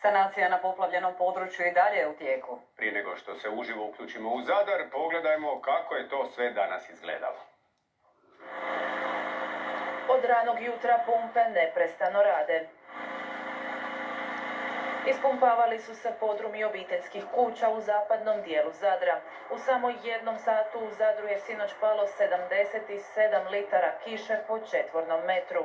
Sanacija na poplavljenom području i dalje je u tijeku. Prije nego što se uživo uključimo u Zadar, pogledajmo kako je to sve danas izgledalo. Od ranog jutra pumpe neprestano rade. Ispumpavali su se podrumi obiteljskih kuća u zapadnom dijelu Zadra. U samo 1 satu u Zadru je sinoć palo 77 litara kiše po četvornom metru.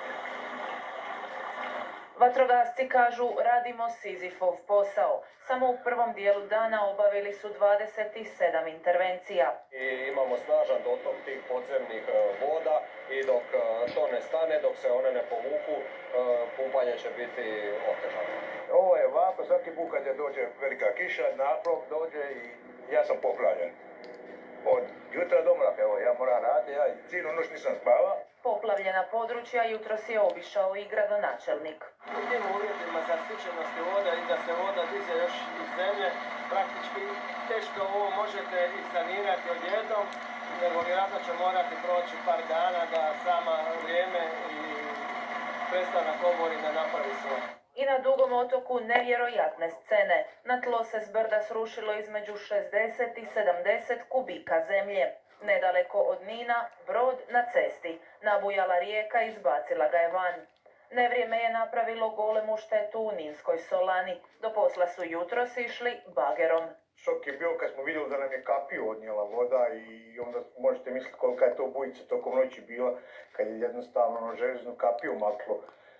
Vatrogasci kažu radimo Sizifov posao. Samo u prvom dijelu dana obavili su 27 intervencija. I imamo snažan dotok tih podzemnih voda i dok to ne stane, dok se one ne povuku, pumpanje će biti otežano. Ovo je ovako, svaki put kad je dođe velika kiša, naplov dođe i ja sam poplavljen. Od jutra do mraka, evo ja moram raditi, ja cijelu noć nisam spava. Poplavljena područja jutros je obišao i gradonačelnik. U tim uvjetima zasićenosti voda i da se voda diže još iz zemlje, praktički teško ovo možete i sanirati odjednom, jer vjerojatno će morati proći par dana da sama vrijeme i prestanak oborine napravi sve. I na Dugom otoku nevjerojatne scene. Na tlo se s brda srušilo između 60 i 70 kubika zemlje. Nedaleko od Nina, brod na cesti. Nabujala rijeka i izbacila ga je van. Nevrijeme je napravilo golemu štetu u Ninskoj solani. Do posla su jutros išli bagerom. Šok je bio kad smo vidjeli da nam je kapiju odnijela voda i onda možete misliti kolika je to bujica tokom noći bila kad je jednostavno željeznu kapiju maklo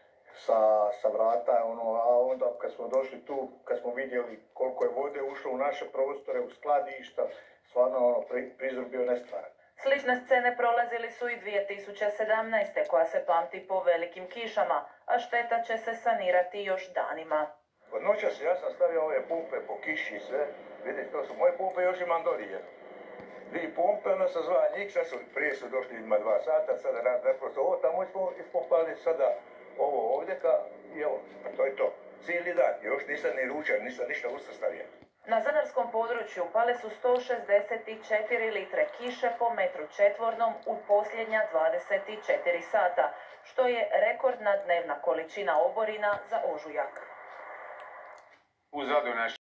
sa vrata, a onda kad smo došli tu, kad smo vidjeli koliko je vode ušlo u naše prostore, u skladišta, stvarno prizor bio nestvaran. Slične scene prolazili su i 2017. koja se pamti po velikim kišama, a šteta će se sanirati još danima. Od noćas ja sam stavio ove pumpe po kiši i sve, vidite to su moje pumpe, još imam dolije. 2 pumpe, onda sam zvao njih, prije su došli ima 2 sata, sada rad neprosto ovo tamo ispumpali, sada ovo ovdje i evo, to je to. Cijeli dan, još nisam ni ručan, nisam ništa usta stavio. Na zadarskom području pale su 164 litre kiše po metru četvornom u posljednja 24 sata, što je rekordna dnevna količina oborina za ožujak. U Zadru naš